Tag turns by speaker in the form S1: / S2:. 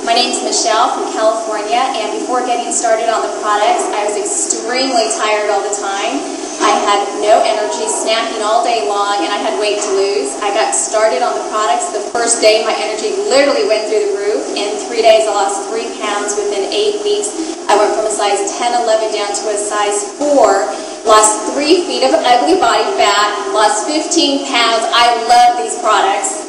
S1: My name's Michelle from California, and before getting started on the products, I was extremely tired all the time. I had no energy, snacking all day long, and I had weight to lose. I got started on the products. The first day, my energy literally went through the roof. In 3 days, I lost 3 pounds. Within 8 weeks, I went from a size 10, 11 down to a size 4. Lost 3 feet of ugly body fat, lost 15 pounds. I love these products.